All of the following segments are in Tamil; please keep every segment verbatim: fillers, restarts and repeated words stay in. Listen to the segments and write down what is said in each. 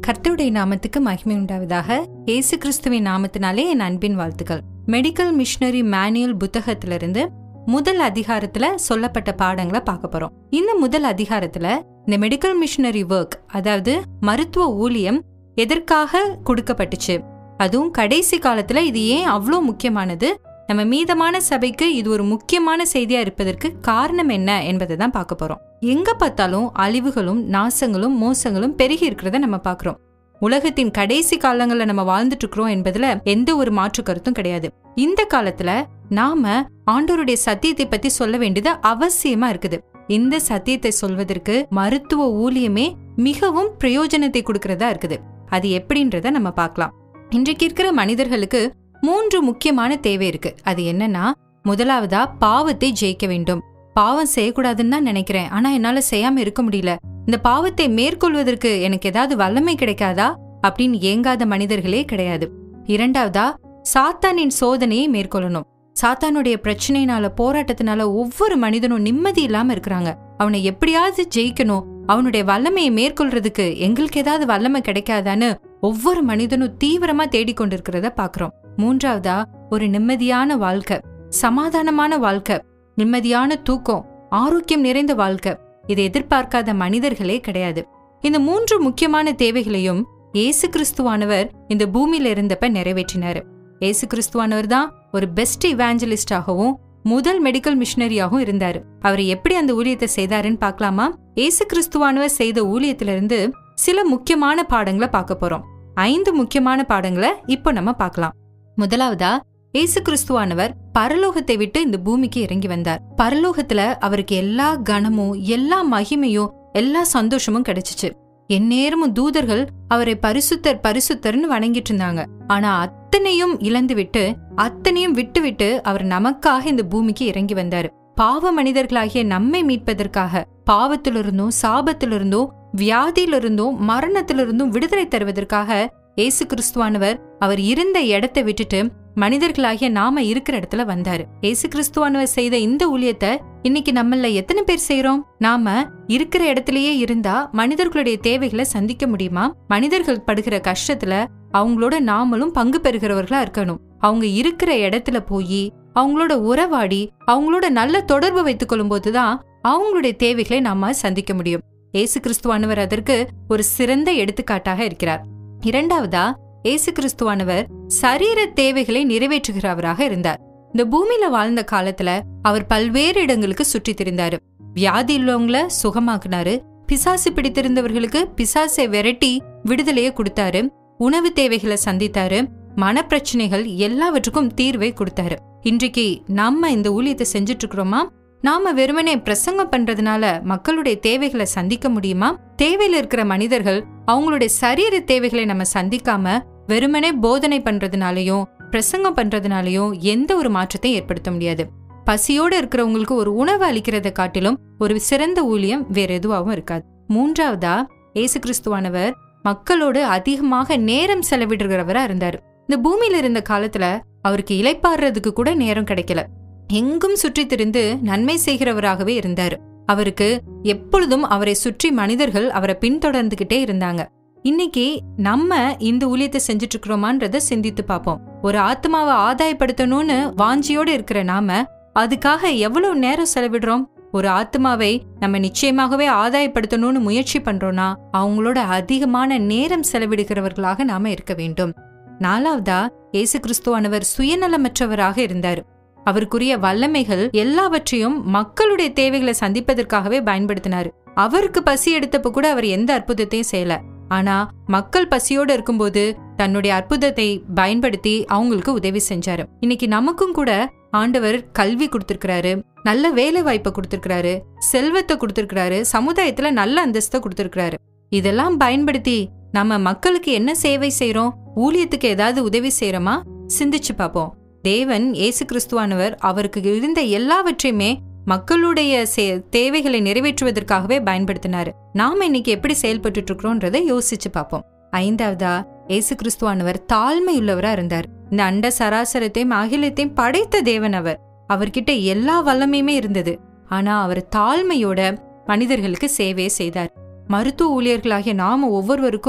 கர்த்தருடைய நாமத்துக்கு மகிமை உண்டாவதாக. இயேசு கிறிஸ்துவின் நாமத்தினாலே என் அன்பின் வாழ்த்துக்கள். மெடிக்கல் மிஷனரி மேனுவல் புத்தகத்திலிருந்து முதல் அதிகாரத்துல சொல்லப்பட்ட பாடங்களை பார்க்க போறோம். இந்த முதல் அதிகாரத்துல இந்த மெடிக்கல் மிஷனரி ஒர்க், அதாவது மருத்துவ ஊழியம் எதற்காக கொடுக்கப்பட்டுச்சு, அதுவும் கடைசி காலத்துல இது ஏன் அவ்வளோ முக்கியமானது, நம்ம மீதமான சபைக்கு இது ஒரு முக்கியமான செய்தியா இருப்பதற்கு காரணம் என்ன என்பதை தான் பார்க்க போறோம். எங்க பார்த்தாலும் அழிவுகளும் நாசங்களும் மோசங்களும் பெருகி இருக்கிறத நம்ம பாக்குறோம். உலகத்தின் கடைசி காலங்கள்ல நம்ம வாழ்ந்துட்டு இருக்கிறோம் என்பதுல எந்த ஒரு மாற்று கருத்தும் கிடையாது. இந்த காலத்துல நாம ஆண்டவருடைய சத்தியத்தை பத்தி சொல்ல வேண்டியது அவசியமா இருக்குது. இந்த சத்தியத்தை சொல்வதற்கு மருத்துவ ஊழியமே மிகவும் பிரயோஜனத்தை கொடுக்கறதா இருக்குது. அது எப்படின்றத நம்ம பார்க்கலாம். இன்றைக்கு இருக்கிற மனிதர்களுக்கு மூன்று முக்கியமான தேவை இருக்கு. அது என்னன்னா, முதலாவதா பாவத்தை ஜெயிக்க வேண்டும். பாவம் செய்யக்கூடாதுன்னு தான் நினைக்கிறேன், ஆனா என்னால செய்யாம இருக்க முடியல. இந்த பாவத்தை மேற்கொள்வதற்கு எனக்கு ஏதாவது வல்லமை கிடைக்காதா அப்படின்னு ஏங்காத மனிதர்களே கிடையாது. இரண்டாவதா, சாத்தானின் சோதனையை மேற்கொள்ளணும். சாத்தானுடைய பிரச்சனையினால, போராட்டத்தினால ஒவ்வொரு மனிதனும் நிம்மதி இல்லாம இருக்கிறாங்க. அவனை எப்படியாவது ஜெயிக்கணும், அவனுடைய வல்லமையை மேற்கொள்றதுக்கு எங்களுக்கு ஏதாவது வல்லமை கிடைக்காதான்னு ஒவ்வொரு மனிதனும் தீவிரமா தேடிக்கொண்டிருக்கிறத பாக்குறோம். மூன்றாவதா, ஒரு நிம்மதியான வாழ்க்கை, சமாதானமான வாழ்க்கை, நிம்மதியான தூக்கம், ஆரோக்கியம் நிறைந்த வாழ்க்கை, இதை எதிர்பார்க்காத மனிதர்களே கிடையாது. இந்த மூன்று முக்கியமான தேவைகளையும் இயேசு கிறிஸ்துவானவர் இந்த பூமியில இருந்தப்ப நிறைவேற்றினாரு. இயேசு கிறிஸ்துவானவர் தான் ஒரு பெஸ்ட் இவாஞ்சலிஸ்டாகவும் முதல் மெடிக்கல் மிஷனரியாகவும் இருந்தாரு. அவர் எப்படி அந்த ஊழியத்தை செய்தாருன்னு பார்க்கலாமா? இயேசு கிறிஸ்துவானவர் செய்த ஊழியத்திலிருந்து சில முக்கியமான பாடங்களை பார்க்க போறோம். ஐந்து முக்கியமான பாடங்களை இப்போ நம்ம பார்க்கலாம். முதலாவதா, இயேசு கிறிஸ்துவானவர் பரலோகத்தை விட்டு இந்த பூமிக்கு இறங்கி வந்தார். பரலோகத்துல அவருக்கு எல்லா கனமும் எல்லா மகிமையும் எல்லா சந்தோஷமும் கிடைச்சிச்சு. எந்நேரமும் தூதர்கள் அவரை பரிசுத்தர் பரிசுத்தர்னு வணங்கிட்டு இருந்தாங்க. ஆனா அத்தனையும் இழந்து விட்டு அத்தனையும் விட்டு விட்டு அவர் நமக்காக இந்த பூமிக்கு இறங்கி வந்தாரு. பாவ மனிதர்களாகிய நம்மை மீட்பதற்காக, பாவத்திலிருந்தும் சாபத்திலிருந்தும் வியாதியிலிருந்தும் மரணத்திலிருந்தும் விடுதலை தருவதற்காக இயேசு கிறிஸ்துவானவர் அவர் இருந்த இடத்தை விட்டுட்டு மனிதர்களாகிய நாம இருக்கிற இடத்துல வந்தாரு. இயேசு கிறிஸ்துவானவர் செய்த இந்த ஊழியத்தை இன்னைக்கு நம்மள எத்தனை பேர் செய்யறோம்? நாம இருக்கிற இடத்திலேயே இருந்தா மனிதர்களுடைய தேவைகளை சந்திக்க முடியுமா? மனிதர்கள் படுகிற கஷ்டத்துல அவங்களோட நாமளும் பங்கு பெறுகிறவர்களா இருக்கணும். அவங்க இருக்கிற இடத்துல போய் அவங்களோட உறவாடி அவங்களோட நல்ல தொடர்பு வைத்துக் கொள்ளும் போதுதான் அவங்களுடைய தேவைகளை நாம சந்திக்க முடியும். இயேசு கிறிஸ்துவானவர் அதற்கு ஒரு சிறந்த எடுத்துக்காட்டாக இருக்கிறார். இரண்டாவதா, இயேசு கிறிஸ்துவானவர் சரீர தேவைகளை நிறைவேற்றுகிறவராக இருந்தார். இந்த பூமியில வாழ்ந்த காலத்துல அவர் பல்வேறு இடங்களுக்கு சுற்றி திரிந்தாரு. வியாதி உள்ளவங்கள சுகமாக்குனாரு, பிசாசு பிடித்திருந்தவர்களுக்கு பிசாசை விரட்டி விடுதலையை கொடுத்தாரு, உணவு தேவைகளை சந்தித்தாரு, மனப்பிரச்சனைகள் எல்லாவற்றுக்கும் தீர்வை கொடுத்தாரு. இன்றைக்கு நாம இந்த ஊழியத்தை செஞ்சுட்டு இருக்கிறோமா? நாம வெறுமனே பிரசங்கம் பண்றதுனால மக்களுடைய தேவைகளை சந்திக்க முடியுமா? தேவையில இருக்கிற மனிதர்கள் அவங்களுடைய சரீர தேவைகளை நம்ம சந்திக்காம வெறுமனே போதனை பண்றதுனாலயும் பிரசங்கம் பண்றதுனாலயும் எந்த ஒரு மாற்றத்தையும் ஏற்படுத்த முடியாது. பசியோட இருக்கிறவங்களுக்கு ஒரு உணவு அளிக்கிறத காட்டிலும் ஒரு சிறந்த ஊழியம் வேற எதுவாகவும் இருக்காது. மூன்றாவதா, இயேசு கிறிஸ்துவானவர் மக்களோடு அதிகமாக நேரம் செலவிடுகிறவரா இருந்தாரு. இந்த பூமியில இருந்த காலத்துல அவருக்கு இளைப்பாடுறதுக்கு கூட நேரம் கிடைக்கல. எங்கும் சுற்றி திரிந்து நன்மை செய்கிறவராகவே இருந்தாரு. அவருக்கு எப்பொழுதும் அவரை சுற்றி மனிதர்கள் அவரை பின்தொடர்ந்துகிட்டே இருந்தாங்க. இன்னைக்கு நம்ம இந்த ஊழியத்தை செஞ்சுட்டு இருக்கிறோமான்றத சிந்தித்து பார்ப்போம். ஒரு ஆத்மாவை ஆதாயப்படுத்தணும்னு வாஞ்சியோடு இருக்கிற நாம அதுக்காக எவ்வளவு நேரம் செலவிடுறோம்? ஒரு ஆத்மாவை நம்ம நிச்சயமாகவே ஆதாயப்படுத்தணும்னு முயற்சி பண்றோம்னா அவங்களோட அதிகமான நேரம் செலவிடுகிறவர்களாக நாம இருக்க வேண்டும். நாலாவதா, இயேசு கிறிஸ்துவானவர் சுயநலமற்றவராக இருந்தாரு. அவருக்குரிய வல்லமைகள் எல்லாவற்றையும் மக்களுடைய தேவைகளை சந்திப்பதற்காகவே பயன்படுத்தினாரு. அவருக்கு பசி எடுத்தப்ப கூட அவர் எந்த அற்புதத்தையும் செய்யல. ஆனா மக்கள் பசியோடு இருக்கும்போது தன்னுடைய அற்புதத்தை பயன்படுத்தி அவங்களுக்கு உதவி செஞ்சாரு. இன்னைக்கு நமக்கும் கூட ஆண்டவர் கல்வி கொடுத்திருக்கிறாரு, நல்ல வேலை வாய்ப்பை கொடுத்திருக்கிறாரு, செல்வத்தை கொடுத்திருக்கிறாரு, சமுதாயத்துல நல்ல அந்தஸ்தை கொடுத்திருக்கிறாரு. இதெல்லாம் பயன்படுத்தி நம்ம மக்களுக்கு என்ன சேவை செய்யறோம்? ஊழியத்துக்கு ஏதாவது உதவி செய்யறோமா? சிந்திச்சு பார்ப்போம். தேவன் இயேசு கிறிஸ்துவானவர் அவருக்கு இருந்த எல்லாவற்றையுமே மக்களுடைய தேவைகளை நிறைவேற்றுவதற்காகவே பயன்படுத்தினாரு. நாம இன்னைக்கு எப்படி செயல்பட்டு இருக்கிறோம்ன்றதை யோசிச்சு பார்ப்போம். ஐந்தாவதா, இயேசு கிறிஸ்துவானவர் தாழ்மை உள்ளவரா இருந்தார். இந்த அண்ட சராசரத்தையும் அகிலத்தையும் படைத்த தேவன் அவர். அவர்கிட்ட எல்லா வல்லமையுமே இருந்தது. ஆனா அவர் தாழ்மையோட மனிதர்களுக்கு சேவையை செய்தார். மருத்துவ ஊழியர்களாகிய நாம ஒவ்வொருவருக்கும்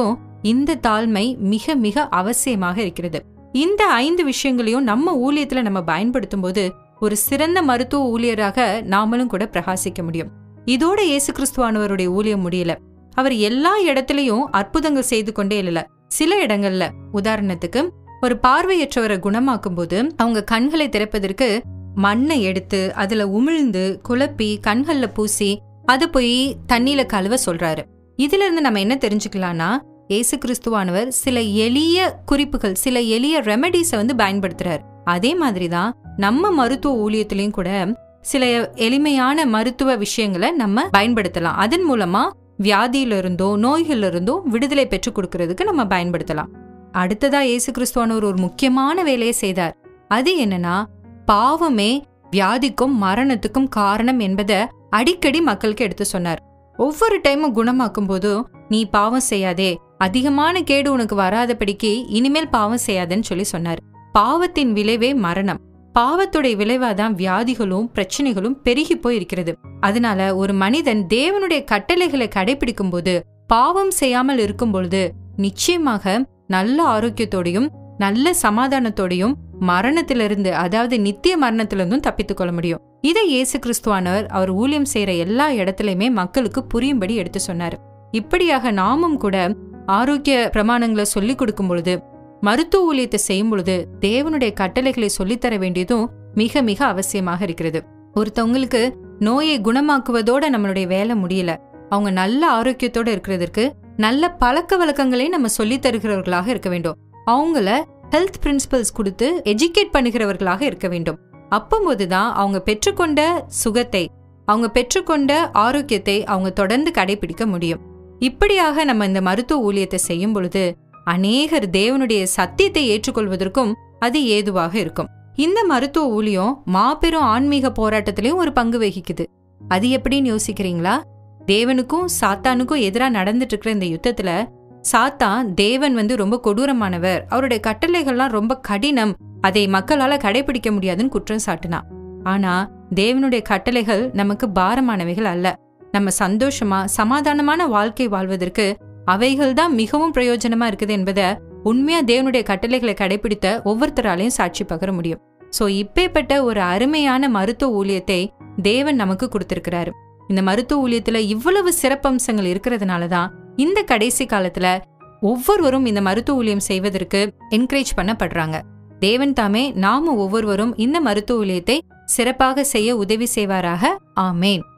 இந்த தாழ்மை மிக மிக அவசியமாக இருக்கிறது. இந்த ஐந்து விஷயங்களையும் நம்ம ஊழியத்துல நம்ம பயன்படுத்தும் போது ஒரு சிறந்த மருத்துவ ஊழியராக நாமளும் கூட பிரகாசிக்க முடியும். இதோட இயேசு கிறிஸ்துவானவருடைய ஊழியம் முடியல. அவர் எல்லா இடத்துலயும் அற்புதங்கள் செய்து கொண்டே இல்ல. சில இடங்கள்ல, உதாரணத்துக்கு ஒரு பார்வையற்றவரை குணமாக்கும் போது அவங்க கண்களை திறப்பதற்கு மண்ணை எடுத்து அதுல உமிழ்ந்து குழப்பி கண்கள்ல பூசி அதை போய் தண்ணியில கழுவ சொல்றாரு. இதுல இருந்து நம்ம என்ன தெரிஞ்சுக்கலாம்னா, இயேசு கிறிஸ்துவானவர் சில எளிய குறிப்புகள், சில எளிய ரெமெடிஸ வந்து பயன்படுத்துறாரு. அதே மாதிரிதான் நம்ம மருத்துவ ஊழியத்திலையும் கூட சில எளிமையான மருத்துவ விஷயங்களை நம்ம பயன்படுத்தலாம். அதன் மூலமா வியாதியில இருந்தோ நோய்கள்ல இருந்தோ விடுதலை பெற்றுக் கொடுக்கறதுக்கு நம்ம பயன்படுத்தலாம். அடுத்ததா இயேசு கிறிஸ்துவானவர் ஒரு முக்கியமான வேலையை செய்தார். அது என்னன்னா, பாவமே வியாதிக்கும் மரணத்துக்கும் காரணம் என்பதை அடிக்கடி மக்களுக்கு எடுத்து சொன்னார். ஒவ்வொரு டைமும் குணமாக்கும் போதும், நீ பாவம் செய்யாதே, அதிகமான கேடு உனக்கு வராதபடிக்கு இனிமேல் பாவம் செய்யாதேன்னு சொல்லி சொன்னார். பாவத்தின் விளைவே மரணம். பாவத்துடைய விளைவாதான் வியாதிகளும் பிரச்சனைகளும் பெருகி போய் இருக்கிறது. அதனால ஒரு மனிதன் தேவனுடைய கட்டளைகளை கடைபிடிக்கும் போது, பாவம் செய்யாமல் இருக்கும் பொழுது நிச்சயமாக நல்ல ஆரோக்கியத்தோடையும் நல்ல சமாதானத்தோடையும் மரணத்திலிருந்து, அதாவது நித்திய மரணத்திலிருந்தும் தப்பித்துக் கொள்ள முடியும். இதை இயேசு கிறிஸ்துவானவர் அவர் ஊழியம் செய்யற எல்லா இடத்துலயுமே மக்களுக்கு புரியும்படி எடுத்து சொன்னாரு. இப்படியாக நாமும் கூட ஆரோக்கிய பிரமாணங்களை சொல்லிக் கொடுக்கும் பொழுது, மருத்துவ ஊழியத்தை செய்யும் பொழுது தேவனுடைய கட்டளைகளை சொல்லித்தர வேண்டியதும் மிக மிக அவசியமாக இருக்கிறது. ஒருத்தவங்களுக்கு நோயை குணமாக்குவதோட நம்மளுடைய வேலை முடியல. அவங்க நல்ல ஆரோக்கியத்தோட இருக்கிறதுக்கு நல்ல பழக்க வழக்கங்களை நம்ம சொல்லி தருகிறவர்களாக இருக்க வேண்டும். அவங்கள ஹெல்த் பிரின்சிபல்ஸ் கொடுத்து எஜுகேட் பண்ணுகிறவர்களாக இருக்க வேண்டும். அப்போதுதான் அவங்க பெற்றுக்கொண்ட சுகத்தை, அவங்க பெற்றுக்கொண்ட ஆரோக்கியத்தை அவங்க தொடர்ந்து கடைபிடிக்க முடியும். இப்படியாக நம்ம இந்த மருத்துவ ஊழியத்தை செய்யும் பொழுது அநேகர் தேவனுடைய சத்தியத்தை ஏற்றுக்கொள்வதற்கும் அது ஏதுவாக இருக்கும். இந்த மருத்துவ ஊழியம் மாபெரும் ஆன்மீக போராட்டத்திலையும் ஒரு பங்கு வகிக்குது. அது எப்படின்னு யோசிக்கிறீங்களா? தேவனுக்கும் சாத்தானுக்கும் எதிராக நடந்துட்டு இருக்கிற இந்த யுத்தத்துல சாத்தான் தேவன் வந்து ரொம்ப கொடூரமானவர், அவருடைய கட்டளைகள்லாம் ரொம்ப கடினம், அதை மக்களால கடைபிடிக்க முடியாதுன்னு குற்றம் சாட்டினான். ஆனா தேவனுடைய கட்டளைகள் நமக்கு பாரமானவைகள் அல்ல. நம்ம சந்தோஷமா சமாதானமான வாழ்க்கை வாழ்வதற்கு அவைகள் தான் மிகவும் பிரயோஜனமா இருக்குது என்பதை உண்மையா தேவனுடைய கட்டளைகளை கடைபிடித்த ஒவ்வொருத்தராலையும் சாட்சி பகர முடியும். சோ இப்பேற்பட்ட ஒரு அருமையான மருத்துவ ஊழியத்தை தேவன் நமக்கு கொடுத்திருக்கிறாரு. இந்த மருத்துவ ஊழியத்துல இவ்வளவு சிறப்பம்சங்கள் இருக்கிறதுனாலதான் இந்த கடைசி காலத்துல ஒவ்வொருவரும் இந்த மருத்துவ ஊழியம் செய்வதற்கு என்கரேஜ் பண்ணப்படுறாங்க. தேவன் தாமே நாம ஒவ்வொருவரும் இந்த மருத்துவ ஊழியத்தை சிறப்பாக செய்ய உதவி செய்வாராக. ஆமேன்.